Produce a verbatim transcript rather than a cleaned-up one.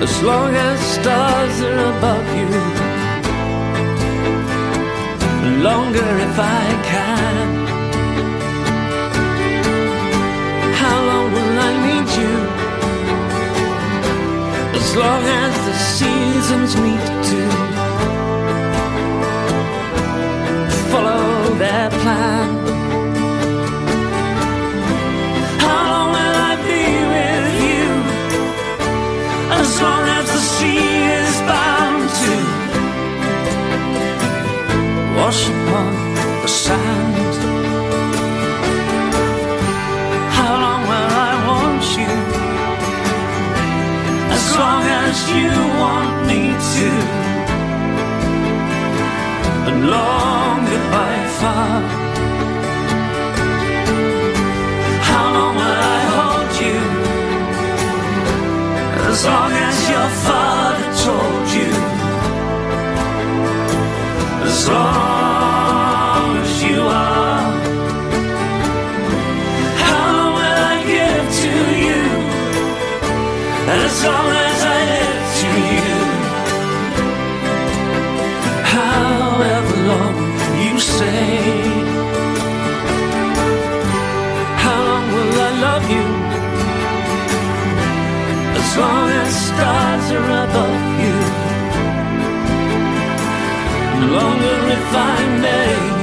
as long as stars are above you, longer if I can. How long will I need you? As long as the seasons meet to follow their plan. How long will I be with you? As long as the sea is bound to wash upon the sand. How long will I want you? As long as you want me to, and longer by far. How long will I hold you? As long as your father told you. As long as you are. How long will I give to you? As long as I live to you. However long you say. How long will I love you? As long as stars are above you, longer if I may.